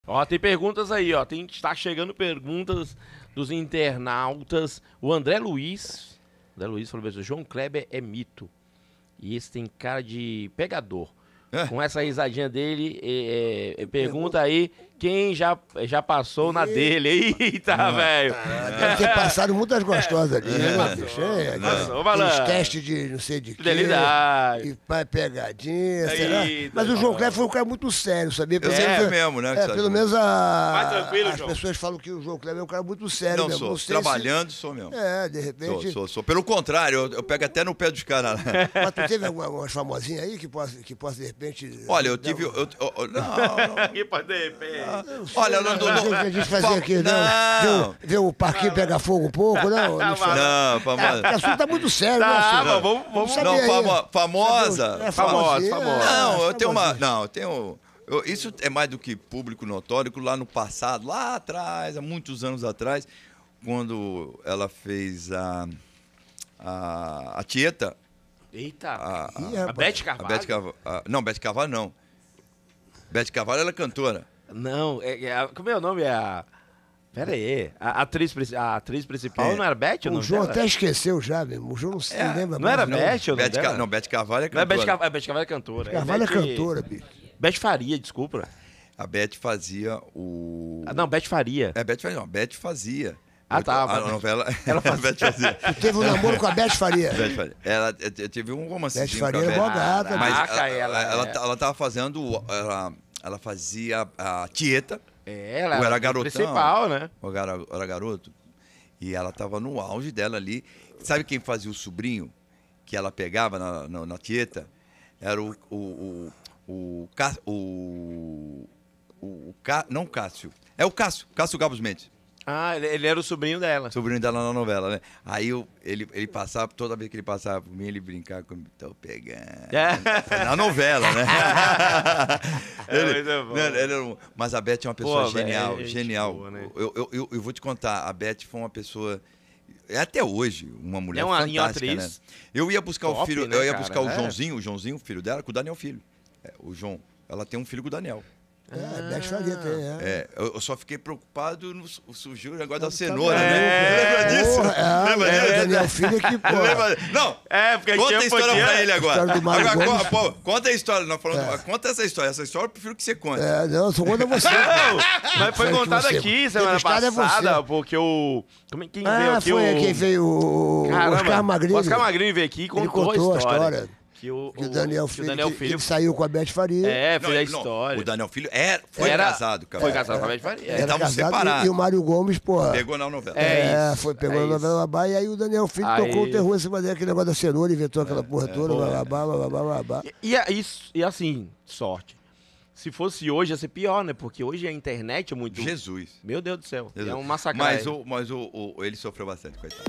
Ó, tem perguntas aí, ó. Está chegando perguntas dos internautas. O André Luiz falou assim: João Kleber é mito. E esse tem cara de pegador. Com essa risadinha dele, pergunta aí quem já passou na dele. Eita, velho. Deve ter passado muitas gostosas ali, né, bicho? Esquece de não sei de quê. Fidelidade. E pegadinha, será? Mas o João Kleber foi um cara muito sério, sabia? Eu sempre mesmo, né? Pelo menos as João. pessoas falam que o João Kleber é um cara muito sério mesmo. Não sou. Trabalhando, sou mesmo. De repente... Sou. Pelo contrário, eu pego até no pé dos caras. Mas tu teve algumas famosinhas aí que possa de repente... Olha, eu tive... Não. Que pode de repente. Olha, a gente fazer aqui, não. Ver o parquinho pegar fogo um pouco, não? Não, famosa. O assunto tá muito sério, né? Vamos saber não, famosa. Famosa. Não, eu tenho uma... Não, eu tenho... Isso é mais do que público notório, que lá no passado, lá atrás, há muitos anos atrás, quando ela fez a Tieta... Eita, a Beth Carvalho? Não, Beth Carvalho não. Beth Carvalho ela é cantora. Não, como é o nome? Pera aí, a atriz principal não era Beth? O João até esqueceu já, mesmo. O João não se lembra não era mais. Beth ou não? Não, Beth Carvalho é Não é cantora. Beth Carvalho é cantora. Carvalho é cantora, bicho. Beth Faria, desculpa. A Beth fazia o... Não, Beth Faria. Beth Faria, não. Beth fazia. Tá. A novela... Ela fazia. Beth fazia. Tu teve um namoro com a Beth Faria. Beth Faria. Ela teve um romancezinho Beth Faria é boa gata. Mas ela tava fazendo... Ela fazia a Tieta. Ela era garotão. Principal, né? Era garoto. E ela tava no auge dela ali. Sabe quem fazia o sobrinho que ela pegava na Tieta? Era não Cássio. É o Cássio Gabos Mendes. Ele era o sobrinho dela. Sobrinho dela na novela, né? Aí ele passava, toda vez que ele passava por mim, ele brincava comigo, tô pegando. Na novela, né? Mas a Beth é uma pessoa genial. Boa, né? Eu vou te contar, a Beth foi uma pessoa... Até hoje, uma mulher fantástica, atriz. né? Eu ia buscar o filho, né, eu ia cara? buscar o Joãozinho, o filho dela, com o Daniel Filho. O João. Ela tem um filho com o Daniel. Beth Faria tem, eu só fiquei preocupado, surgiu o negócio da cenoura, né? Lembra disso? Lembra disso? Daniel Filho aqui, pô. Não, porque conta a história pra ele agora. Conta a história, conta essa história. Essa história eu prefiro que você conte. Não, só conta você. Mas foi contado aqui semana passada, porque quem veio aqui quem veio o Oscar Magrini. O Oscar Magrini veio aqui e contou a história. Que o Daniel Filho ele saiu com a Beth Faria. Fez a história. O Daniel Filho foi casado, cara. Foi casado com a Beth Faria. Estavam separados. E o Mário Gomes, porra. Pegou na novela. Pegou na novela Babá, e aí o Daniel Filho tocou o terror em cima dele, aquele negócio da cenoura, inventou aquela porra toda, babá. E assim, sorte. Se fosse hoje, ia ser pior, né? Porque hoje a internet é muito... Jesus. Meu Deus do céu. É um massacre. Mas ele sofreu bastante, coitado.